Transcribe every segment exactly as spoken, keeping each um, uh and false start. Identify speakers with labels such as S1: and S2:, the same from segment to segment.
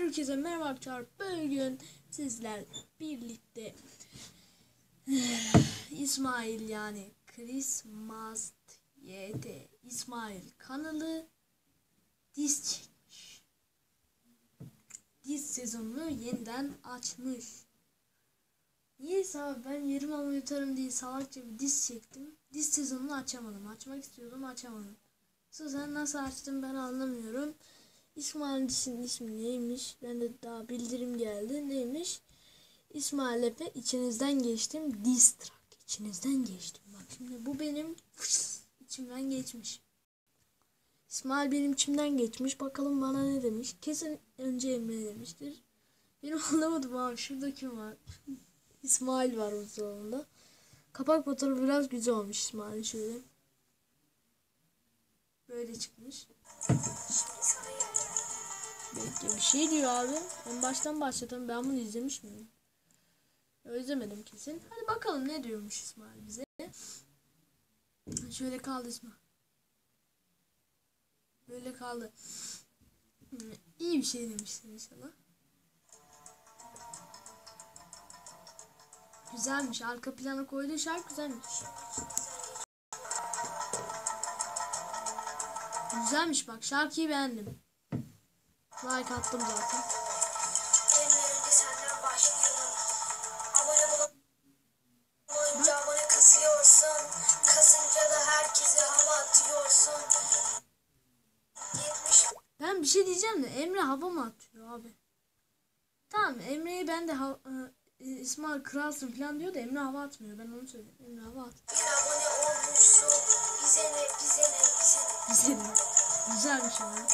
S1: Herkese merhaba arkadaşlar. Bugün sizler birlikte İsmail yani Christmas Y T İsmail kanalı diz çekmiş. Diz sezonunu yeniden açmış. Niyeyse abi ben yerim ama yutarım diye salakça bir diz çektim. Diz sezonunu açamadım. Açmak istiyordum, açamadım. Sen nasıl açtın ben anlamıyorum. İsmail dizinin ismi neymiş? Ben de daha bildirim geldi. Neymiş? İsmail Efe içinizden geçtim. Diss track. İçinizden geçtim. Bak şimdi bu benim içimden geçmiş. İsmail benim içimden geçmiş. Bakalım bana ne demiş. Kesin önce Emre demiştir. Benim anlamadım abi. Şurada kim var? İsmail var o salonda. Kapak fotoğrafı biraz güzel olmuş İsmail şöyle. Böyle çıkmış. Bekle bir şey diyor abi. En baştan başlatalım. Ben bunu izlemiş miyim? İzlemedim kesin. Hadi bakalım ne diyormuş İsmail bize. Şöyle kaldı İsmail. Böyle kaldı. İyi bir şey demişsin inşallah. Güzelmiş. Arka plana koyduğu şarkı güzelmiş. Güzelmiş bak. Şarkıyı beğendim. Like attım zaten.
S2: Önce senden başlayalım. Abone olunca abone kısıyorsun. Kasınca da herkese hava atıyorsun. yetmiş
S1: Ben bir şey diyeceğim de Emre hava mı atıyor abi? Tamam Emre'ye ben de ha, e, İsmail kralsın falan diyor da Emre hava atmıyor. Ben onu söyleyeyim. Emre hava at.
S2: bin abone olmuşsun. Bize ne bize ne bize ne.
S1: Güzel. Güzelmiş ama.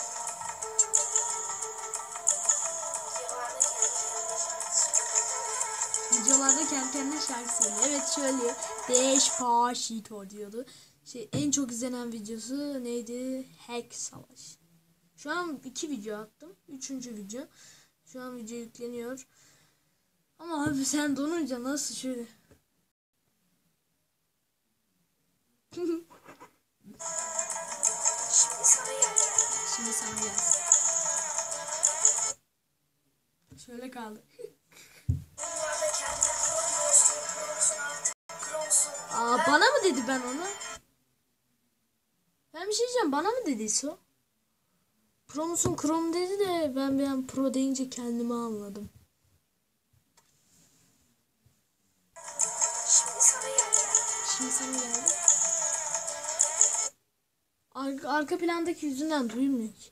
S1: Videolarda kendi kendine şarkı söylüyor. Evet şöyle Despacito diyordu. Şey en çok izlenen videosu neydi? Hack Savaş. Şu an iki video attım. Üçüncü video. Şu an video yükleniyor. Ama abi sen donunca nasıl şöyle?
S2: Şimdi sana geldi.
S1: Şimdi sana gelsin. Şöyle kaldı.
S2: Bunlarda kendini koruyorsun, kurumsun artık, kurumsun.
S1: Aa bana mı dedi ben onu? Ben bir şey diyeceğim. Bana mı dediyse o? Pro musun Chrome dedi de ben bir an pro deyince kendimi anladım.
S2: Şimdi sana geldi.
S1: Şimdi sana geldi. Arka, arka plandaki yüzünden duymuyor ki.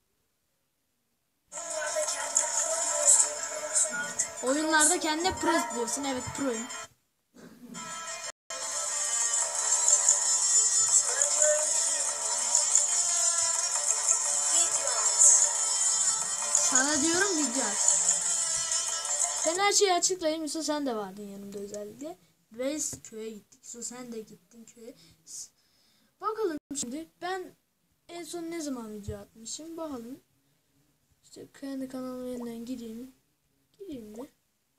S2: Bunlarda kendini koruyorsun, kurumsun artık.
S1: Oyunlarda kendine pro diyorsun. Evet proyum.
S2: Sana diyorum ki video at.
S1: Sana diyorum video aç. Ben her şeyi açıklayayım. Yusuf sen de vardın yanımda özellikle. Ve köye gittik. Yusuf sen de gittin köye. Bakalım şimdi ben en son ne zaman video atmışım bakalım. İşte kendi kanalıma yeniden gireyim. Gireyim de.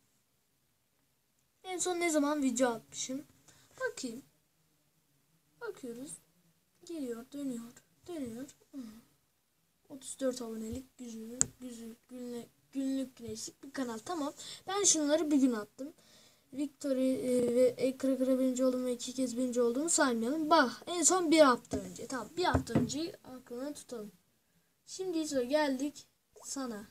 S1: En son ne zaman video atmışım. Bakayım. Bakıyoruz. Geliyor, dönüyor, dönüyor. otuz dört abonelik güzel, güzel, günlük, günlük güneşlik bir kanal. Tamam. Ben şunları bir gün attım. Victory e, ve ekra kıra birinci oldum ve iki kez birinci olduğumu saymayalım. Bak en son bir hafta önce. Tamam bir hafta önce aklına tutalım. Şimdi ise geldik sana.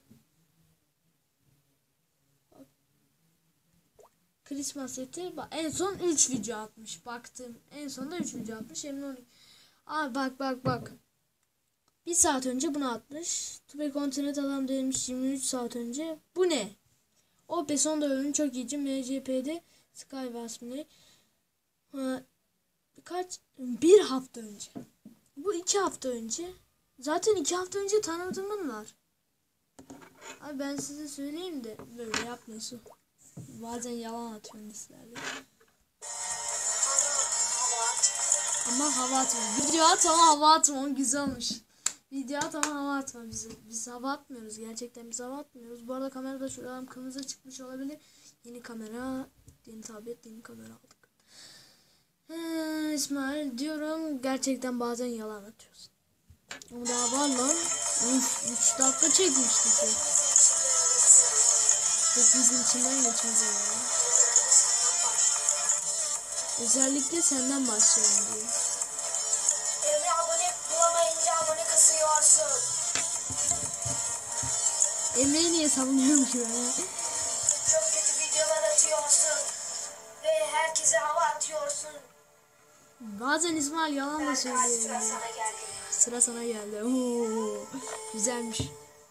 S1: Bak. Christmas seti. Bak en son üç video atmış. Baktım. En sonunda üç video atmış. Emin olayım. Abi bak bak bak. Bir saat önce bunu atmış. Tube Kontinent adam demiş yirmi üç saat önce. Bu ne? O P sonda ölüm çok iyice. M C P'de Skywars mı ne? Ha, kaç? Bir hafta önce. Bu iki hafta önce. Zaten iki hafta önce tanıdığımın var. Abi ben size söyleyeyim de böyle yapmıyorsun. Bazen yalan atıyorum listelerde. Ama hava atma. Video at ama hava atma. Güzel olmuş. Video at ama hava atma. Biz, biz hava atmıyoruz. Gerçekten biz hava atmıyoruz. Bu arada kamerada şuradan kırmızı çıkmış olabilir. Yeni kamera. Yeni tablet. Yeni kamera aldık. Ee, İsmail diyorum. Gerçekten bazen yalan atıyorsun. Ama daha var lan. Uf, üç dakika çekmişti ki. Hepimizin içinden geçmez yani. Özellikle senden başlayalım diye.
S2: Emre abone bulamayınca abone kasıyorsun.
S1: Emre'yi niye savunuyorum ki ben?
S2: Çok kötü videolar atıyorsun. Ve herkese hava atıyorsun.
S1: Bazen İsmail yalan da
S2: Berkay
S1: söylüyor.
S2: sıra sana geldi.
S1: Sıra sana geldi. Oo, güzelmiş.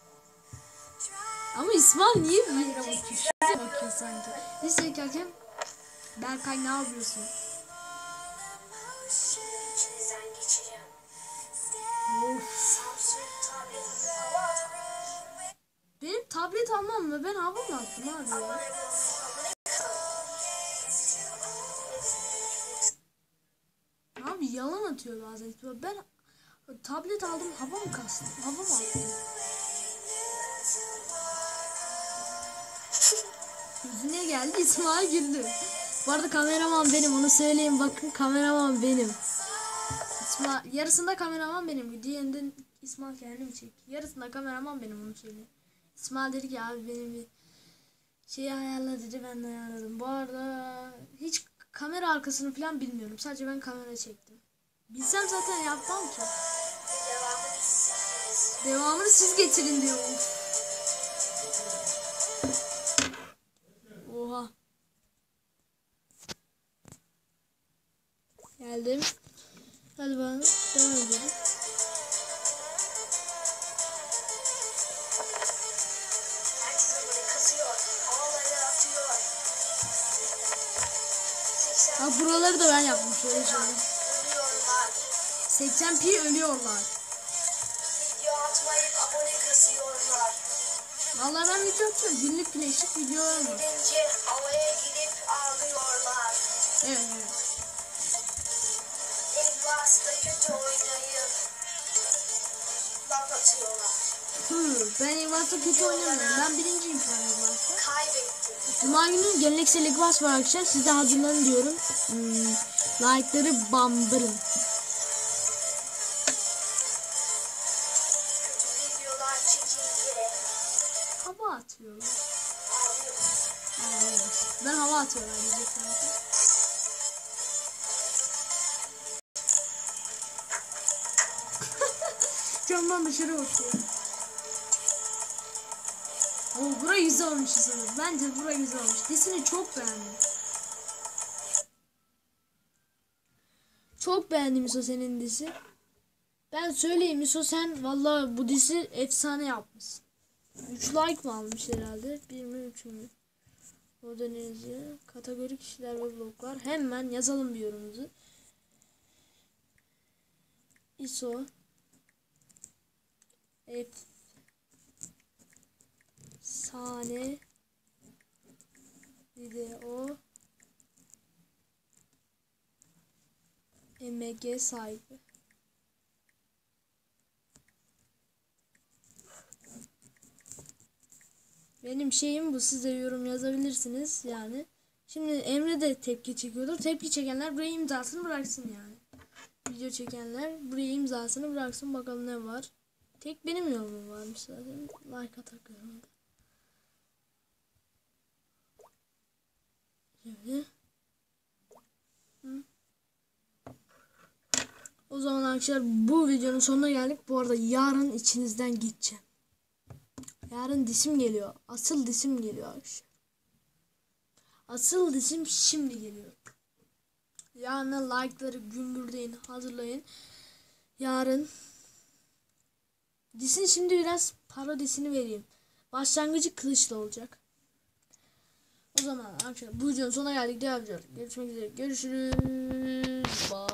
S1: Ama İsmail niye bir yere bakıyor? Şuraya bakıyor sanki. Neyse hakem. Berkay ne yapıyorsun?
S2: İçinizden geçeceğim.
S1: Of.
S2: Samsung tabletini hava atıp
S1: Benim tablet almam mı? Ben hava mı attım abi ya?
S2: abone bul. Abone kal.
S1: Abi yalan atıyor bazen. Ben tablet aldım, hava mı kastım? Hava mı attım? Yüzüne geldi, İsmail güldü. Bu arada kameraman benim, onu söyleyeyim. Bakın kameraman benim. İsmail, yarısında kameraman benim. Diğerinde İsmail kendim çek. Yarısında kameraman benim, onu söyleyeyim. İsmail dedi ki abi benim bir şeyi ayarla dedi, ben de ayarladım. Bu arada hiç kamera arkasını falan bilmiyorum. Sadece ben kamera çektim. Bilsem zaten yapmam ki.
S2: Devamını izleyiniz.
S1: Devamını siz getirin diyor. Oha. Geldim. Hadi bana devam edelim.
S2: Herkes abone kasıyor. Havaları atıyor. seksen
S1: Ha buraları da ben yaptım, şöyle şöyle.
S2: Ölüyorlar.
S1: seksen pi ölüyorlar.
S2: Video atmayıp abone kasıyorlar.
S1: Vallahi ben video atıyorum. Günlük güneşlik videolarım var.
S2: Gidince havaya gidip ağlıyorlar.
S1: Evet evet.
S2: Elbas'ta kötü oynayıp laf atıyorlar.
S1: Hı, ben Elmas'ta kötü oynamıyorum. Ben birinciyim şu an Elmas'ta.
S2: Kaybettim.
S1: Cuma günü geleneksel Elmas var arkadaşlar. Siz de hazırlanın diyorum. Hmm, like'ları bambırın.
S2: Kötü videolar çekince
S1: Hava atıyorum.
S2: ağlıyorum.
S1: Ağlıyoruz. Ben hava atıyorum diyecek sanki. Camdan dışarı bakıyor. Oo, bura güzel olmuş sanırım. Bence bura güzel olmuş. Disini çok beğendim. Çok beğendim İso senin disi. Ben söyleyeyim İso, sen vallahi bu disi efsane yapmışsın. üç like mı almış herhalde? bir mi üç mü? O dönezi kategori kişiler ve bloklar. Hemen yazalım bir yorumumuzu. İso efsane video M G sahibi. Benim şeyim bu, siz de yorum yazabilirsiniz yani. Şimdi Emre de tepki çekiyordur. Tepki çekenler buraya imzasını bıraksın yani. Video çekenler buraya imzasını bıraksın, bakalım ne var. Tek benim yorumum varmış zaten. Like atakıyorum. Şimdi. Hı. O zaman arkadaşlar bu videonun sonuna geldik. Bu arada yarın içinizden gideceğim. Yarın disim geliyor. Asıl disim geliyor arkadaşlar. Asıl disim şimdi geliyor. Yarın like'ları gümbürdeyin, hazırlayın. Yarın disin, şimdi biraz parodisini vereyim. Başlangıcı kılıçla olacak. O zaman arkadaşlar bu videonun sonuna geldik. Devam ediyoruz. Görüşmek üzere. Görüşürüz. Bye.